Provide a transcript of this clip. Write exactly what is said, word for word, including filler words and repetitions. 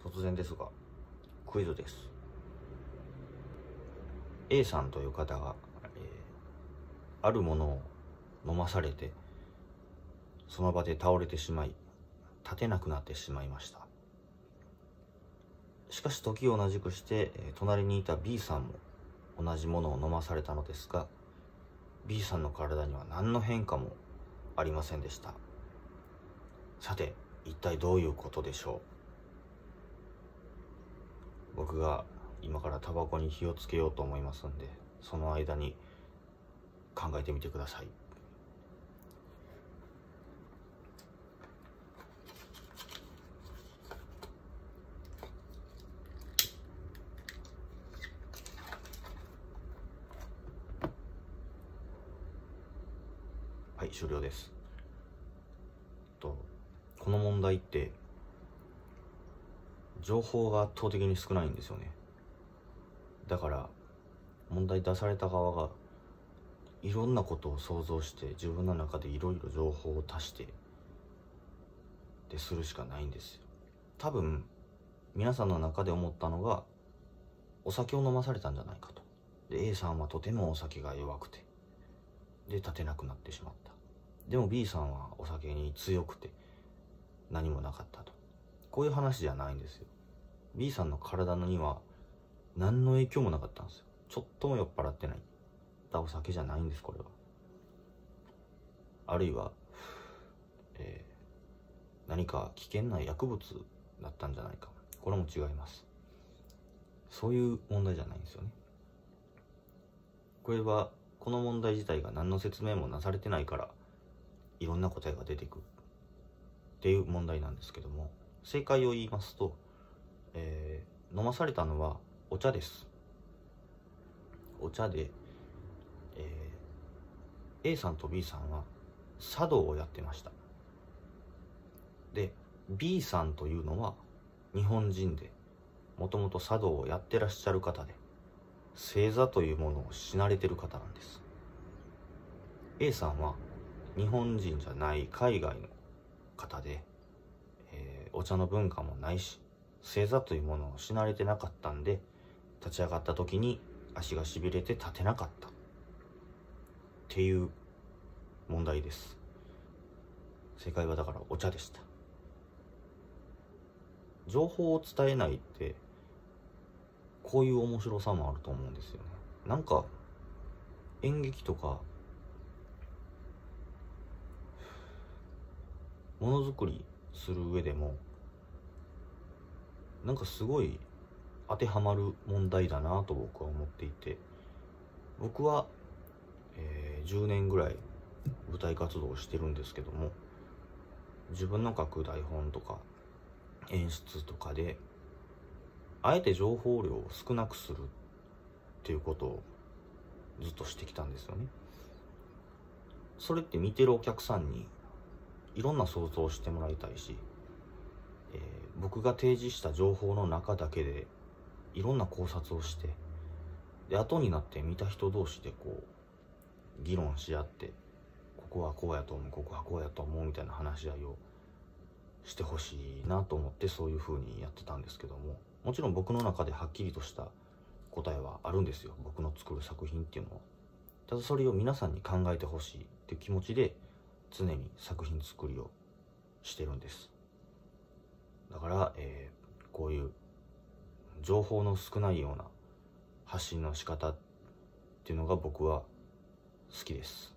突然ですがクイズです。 A さんという方が、えー、あるものを飲まされてその場で倒れてしまい立てなくなってしまいました。しかし時を同じくして、えー、隣にいた B さんも同じものを飲まされたのですが B さんの体には何の変化もありませんでした。さて一体どういうことでしょう。僕が今からタバコに火をつけようと思いますんで、その間に考えてみてください。はい、終了です。とこの問題って情報が圧倒的に少ないんですよね。だから問題出された側がいろんなことを想像して自分の中でいろいろ情報を足してでするしかないんですよ。多分皆さんの中で思ったのがお酒を飲まされたんじゃないかと。で A さんはとてもお酒が弱くてで立てなくなってしまった。でも B さんはお酒に強くて何もなかったと。こういう話じゃないんですよ。 B さんの体には何の影響もなかったんですよ。ちょっとも酔っ払ってないだお酒じゃないんです。これはあるいは、えー、何か危険な薬物だったんじゃないか。これも違います。そういう問題じゃないんですよね。これはこの問題自体が何の説明もなされてないからいろんな答えが出てくるっていう問題なんですけども、正解を言いますと、えー、飲まされたのはお茶です。お茶で、えー、A さんと B さんは茶道をやってました。で B さんというのは日本人でもともと茶道をやってらっしゃる方で正座というものをし慣れてる方なんです。 A さんは日本人じゃない海外の方で、えー、お茶の文化もないし正座というものをし慣れてなかったんで立ち上がった時に足がしびれて立てなかったっていう問題です。正解はだからお茶でした。情報を伝えないってこういう面白さもあると思うんですよね。なんか演劇とかものづくりする上でもなんかすごい当てはまる問題だなと僕は思っていて、僕は、えー、じゅうねんぐらい舞台活動をしてるんですけども、自分の書く台本とか演出とかであえて情報量を少なくするっていうことをずっとしてきたんですよね。それって見てるお客さんにいろんな想像をしてもらいたいし、えー、僕が提示した情報の中だけでいろんな考察をして、で後になって見た人同士でこう議論し合って、ここはこうやと思う、ここはこうやと思うみたいな話し合いをしてほしいなと思ってそういう風にやってたんですけども、もちろん僕の中ではっきりとした答えはあるんですよ、僕の作る作品っていうのは。ただそれを皆さんに考えてほしいっていう気持ちで常に作品作りをしてるんです。だから、えー、こういう情報の少ないような発信の仕方っていうのが僕は好きです。